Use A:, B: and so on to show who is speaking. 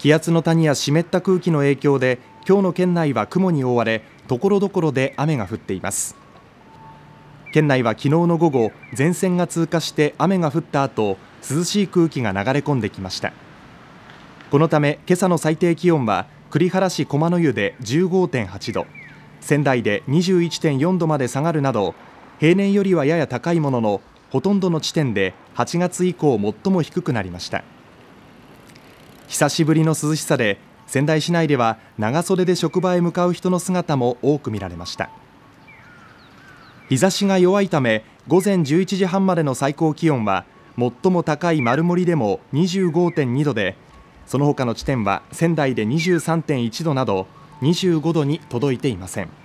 A: 気圧の谷や湿った空気の影響で今日の県内は雲に覆われ、ところどころで雨が降っています。県内は昨日の午後、前線が通過して雨が降った後、涼しい空気が流れ込んできました。このため今朝の最低気温は栗原市駒の湯で 15.8 度、仙台で 21.4 度まで下がるなど、平年よりはやや高いものの、ほとんどの地点で8月以降最も低くなりました。久しぶりの涼しさで、仙台市内では長袖で職場へ向かう人の姿も多く見られました。日差しが弱いため、午前11時半までの最高気温は最も高い丸森でも 25.2 度で、その他の地点は仙台で 23.1 度など25度に届いていません。